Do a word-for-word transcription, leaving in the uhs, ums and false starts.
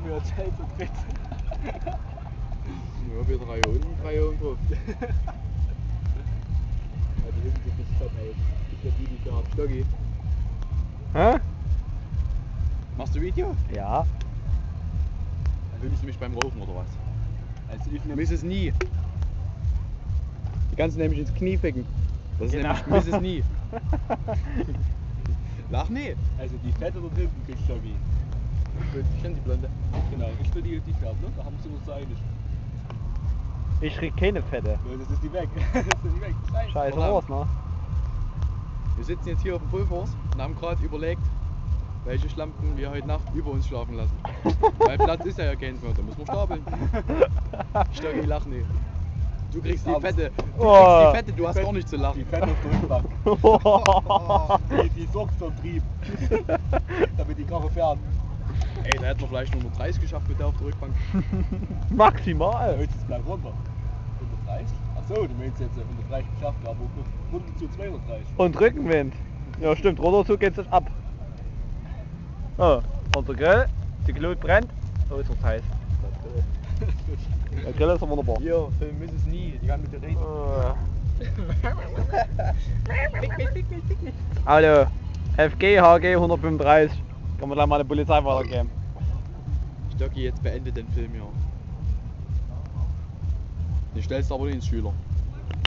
für Zelt und Tritt. Ja, wir drei hier unten, drei hier oben drauf. Ja, die hinten sieht nicht fett aus. Ich bin die, die da. Stocki, Hä? machst du Video? Ja. Filmst du mich beim Rauchen oder was? Also ich Du nehm, misst es nie. Die kannst du nämlich ins Knie ficken. Das ist Genau. nämlich, miss es nie. Lach nie. also die Fette dort hinten kriegt Stocki. Ich kenn die Blonde. Genau, ich bin die, die fährt, ne? Da haben wir uns so einig. Ich krieg keine Fette. Ja, das ist die weg. Das ist die weg. Scheiße. Scheiße Verdammt. Horst, ne? Wir sitzen jetzt hier auf dem Pulvers und haben gerade überlegt, welche Schlampen wir heute Nacht über uns schlafen lassen. Weil Platz ist ja ja keins mehr, da müssen wir stapeln. Stocki, lach nie. Du kriegst die Fette. Du Oh. kriegst die Fette, du hast auch nicht zu Die lachen. Fette auf der Rückbank. Die, die sorgt für den Trieb. Damit die Karre fährt. Ey, da hätten wir vielleicht nur dreißig geschafft mit der auf der Rückbank. Maximal. Heute ist es gleich runter. hundertdreißig? Achso, du meinst jetzt hundertdreißig geschafft, aber runter zu zweihundertdreißig. Und Rückenwind. Ja stimmt, runter zu geht's nicht ab. Oh, unser Grill, die Glut brennt. Oh, ist das heiß. Der Grill ist ja wunderbar. Hier, Film miss es nie, die kann mit dir reden. Äh. Also, F G, H G hundertfünfunddreißig. Kann man gleich mal der Polizei weitergeben. Stocki, jetzt beende den Film hier. Den stellst du aber nicht ins Schüler.